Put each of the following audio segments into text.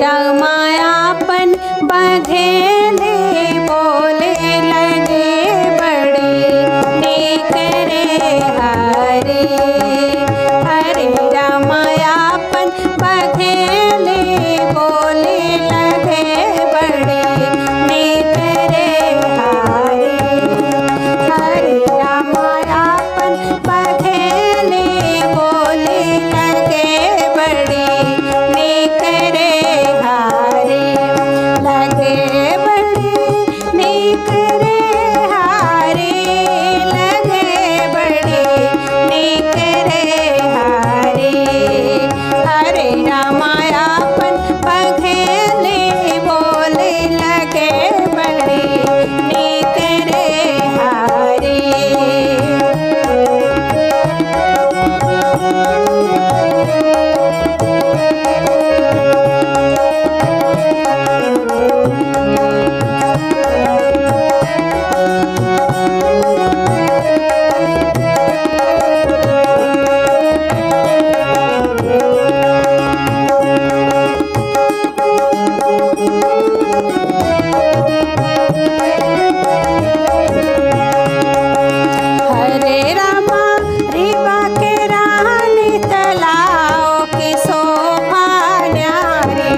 रमायापन बघेले बोले लगे बड़े टेक रे हरे। हरे रमायापन बघेले बोले लगे बड़े टेक रे हरे। हरे रमायापन बघेले बोले लगे बड़े टेक रे हरे। लगे बड़े नेक रे हारे। लगे बड़े नेक रे हारे। हरे रमायापन बघेले बोले लगे बड़े नेक रे हारे। हरे रामा रिबा के रानी तलाओ की शोभा न्यारी।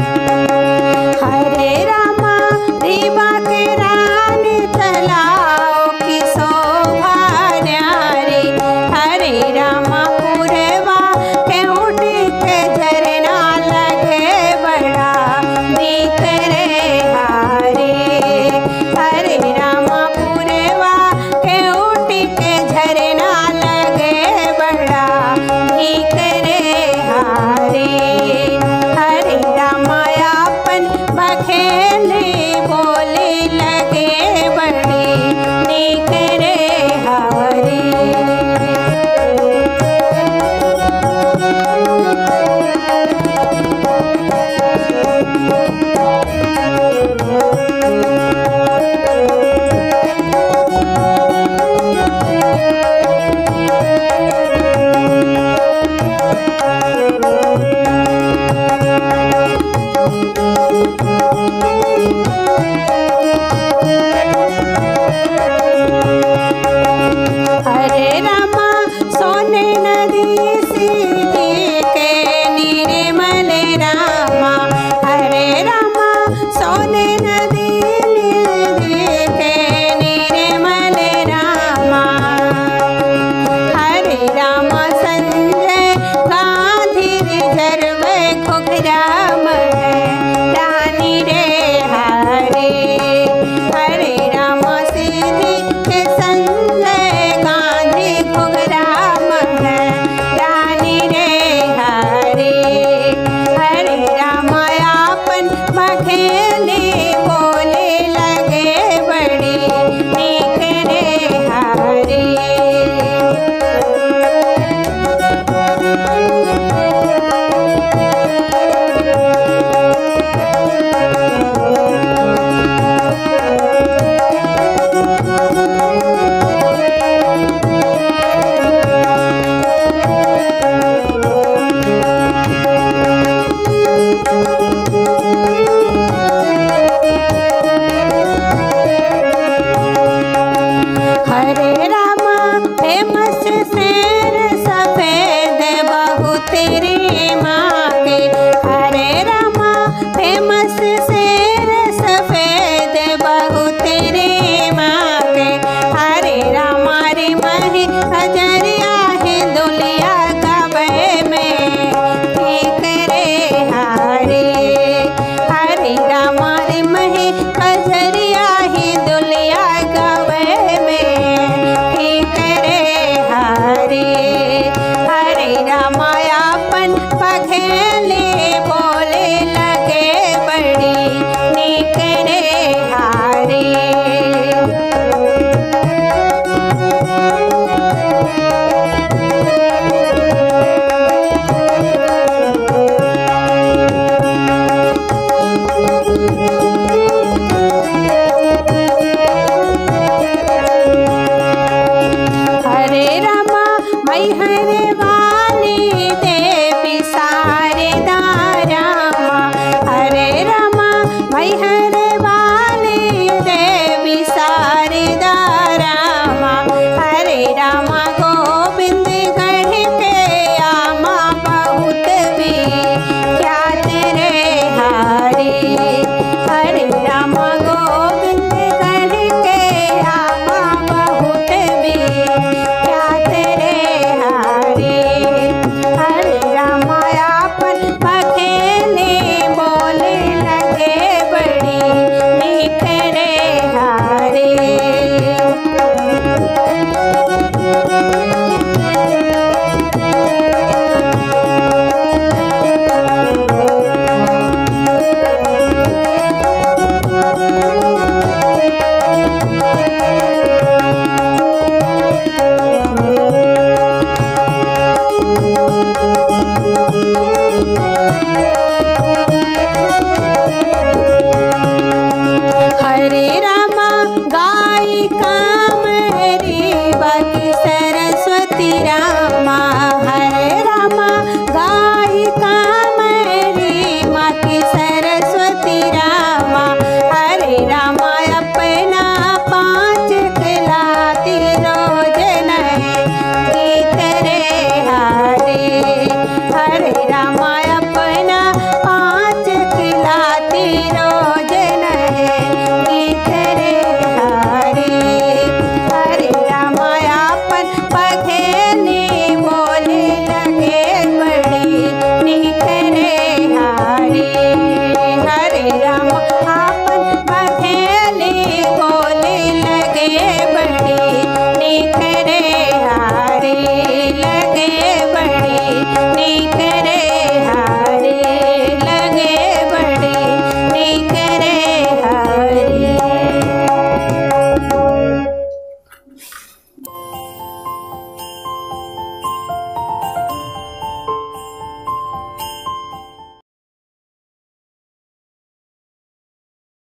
हरे रामा रिबा के रानी तलाओ की शोभा न्यारी। हरे रामा पुरवा के उठी के झरना लगे बड़ा नीक रे हारे। हरे रामा पुरवा के उठी के झरना लगे बड़ा नीक रे हारे। हरे रमायापन बघेले बोले लगे बड़े नीक रे हारे। हरे रामा सोने नदी सीधी के निर्मल रे।